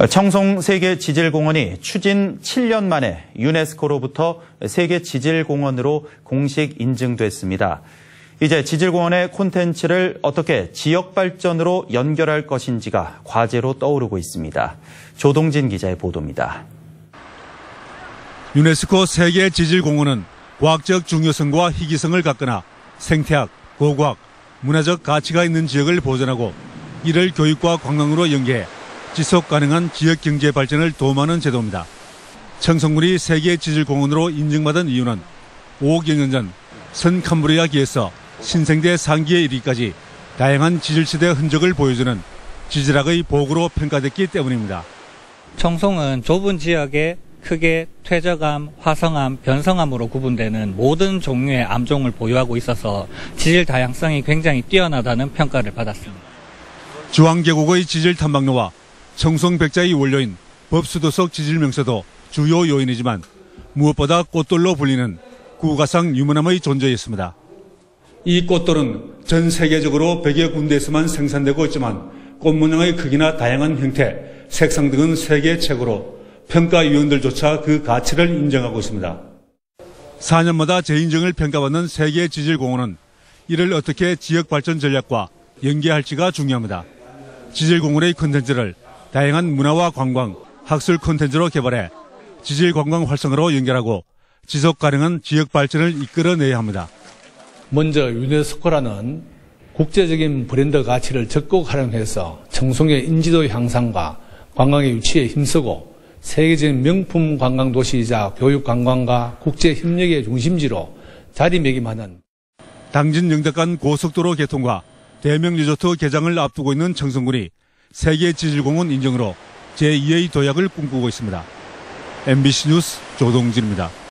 청송 세계지질공원이 추진 7년 만에 유네스코로부터 세계지질공원으로 공식 인증됐습니다. 이제 지질공원의 콘텐츠를 어떻게 지역 발전으로 연결할 것인지가 과제로 떠오르고 있습니다. 조동진 기자의 보도입니다. 유네스코 세계지질공원은 과학적 중요성과 희귀성을 갖거나 생태학, 고고학, 문화적 가치가 있는 지역을 보존하고 이를 교육과 관광으로 연계해 지속 가능한 지역 경제 발전을 도모하는 제도입니다. 청송군이 세계지질공원으로 인증받은 이유는 5억여 년 전 선 캄브리아기에서 신생대 상기에 이르기까지 다양한 지질시대의 흔적을 보여주는 지질학의 보고로 평가됐기 때문입니다. 청송은 좁은 지역에 크게 퇴적암, 화성암, 변성암으로 구분되는 모든 종류의 암종을 보유하고 있어서 지질 다양성이 굉장히 뛰어나다는 평가를 받았습니다. 주황계곡의 지질 탐방로와 청송백자의 원료인 법수도석 지질 명소도 주요 요인이지만 무엇보다 꽃돌로 불리는 구가상 유문암의 존재였습니다. 이 꽃돌은 전 세계적으로 100여 군데에서만 생산되고 있지만 꽃 모양의 크기나 다양한 형태, 색상 등은 세계 최고로 평가위원들조차 그 가치를 인정하고 있습니다. 4년마다 재인증을 평가받는 세계지질공원은 이를 어떻게 지역 발전 전략과 연계할지가 중요합니다. 지질공원의 콘텐츠를 다양한 문화와 관광, 학술 콘텐츠로 개발해 지질관광 활성화로 연결하고 지속 가능한 지역 발전을 이끌어내야 합니다. 먼저 유네스코라는 국제적인 브랜드 가치를 적극 활용해서 청송의 인지도 향상과 관광의 유치에 힘쓰고 세계적인 명품 관광도시이자 교육관광과 국제협력의 중심지로 자리매김하는 당진 영덕간 고속도로 개통과 대명 리조트 개장을 앞두고 있는 청송군이 세계지질공원 인증으로 제2의 도약을 꿈꾸고 있습니다. MBC 뉴스 조동진입니다.